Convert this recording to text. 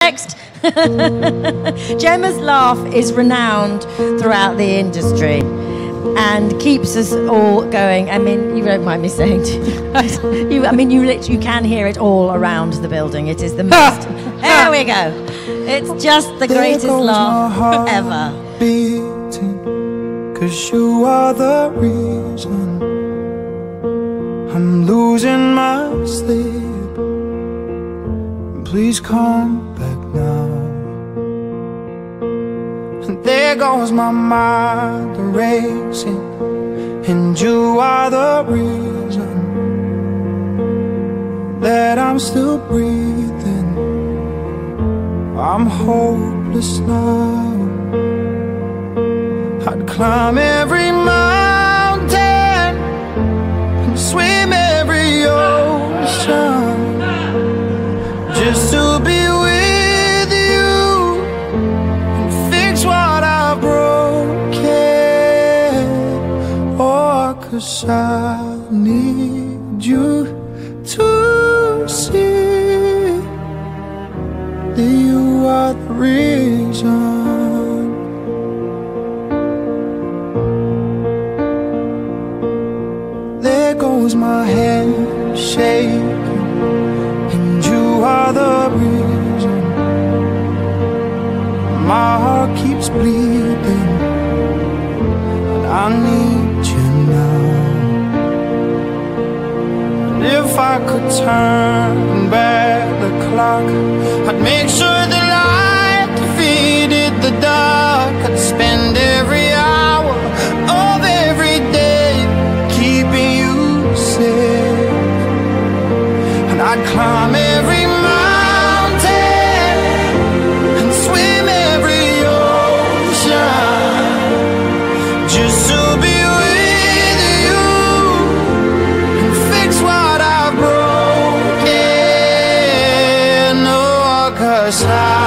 Next. Gemma's laugh is renowned throughout the industry and keeps us all going. I mean, you don't mind me saying to you, I mean, you literally can hear it all around the building. It is the most. There we go. It's just the greatest laugh ever. Beating, 'cause you are the reason I'm losing my sleep. Please come back now. And there goes my mind racing, and you are the reason that I'm still breathing. I'm hopeless now. I'd climb every mountain and swim every ocean just to be with you and fix what I've broken. Oh, 'cause I need you to see that you are the reason. There goes my hand shaking, and you are the reason my heart keeps bleeding, and I need you now. And if I could turn back the clock, I'd make sure the light defeated the dark. I'd spend every hour of every day keeping you safe, and I'd climb every mountain and swim every ocean just to be with you and fix what I've broken. Oh, 'cause I